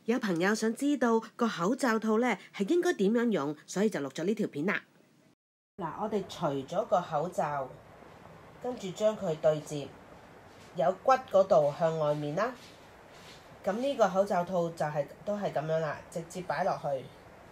有朋友想知道個口罩套呢係應該點樣用，所以就錄咗呢條片啦。嗱，我哋除咗個口罩，跟住將佢對接，有骨嗰度向外面啦。咁呢個口罩套就都係咁樣啦，直接擺落去。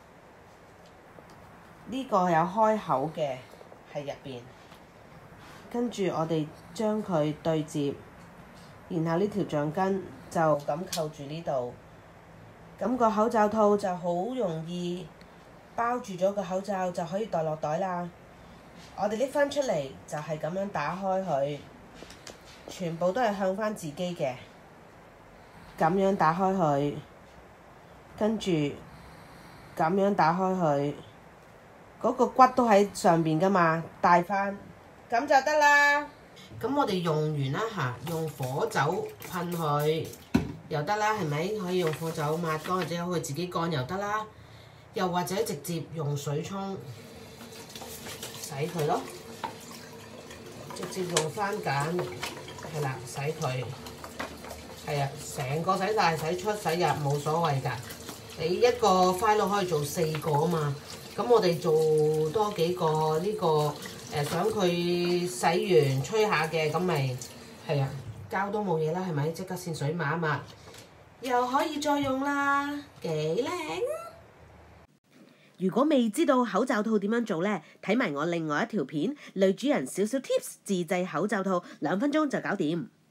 呢個有開口嘅喺入邊，跟住我哋將佢對接，然後呢條橡筋就咁扣住呢度。咁個口罩套就好容易包住咗個口罩，就可以袋落袋啦。我哋拎翻出嚟就係咁樣打開佢，全部都係向翻自己嘅。咁樣打開佢，跟住咁樣打開佢，嗰個骨都喺上邊噶嘛，戴翻咁就得啦。咁我哋用完啦嚇，用火酒噴佢又得啦，係咪？可以用火酒抹乾，或者可以自己乾又得啦。又或者直接用水沖洗佢咯，直接用番梘係啦，洗佢係啊，成個洗晒，洗出洗入冇所謂㗎。你一個 file 可以做4個啊嘛，咁我哋做多幾個呢個想佢洗完吹下嘅，咁咪係啊，膠都冇嘢啦，係咪？即刻線水抹一抹，又可以再用啦，幾靚！如果未知道口罩套點樣做呢，睇埋我另外一條片，女主人少少 tips 自製口罩套，2分鐘就搞掂。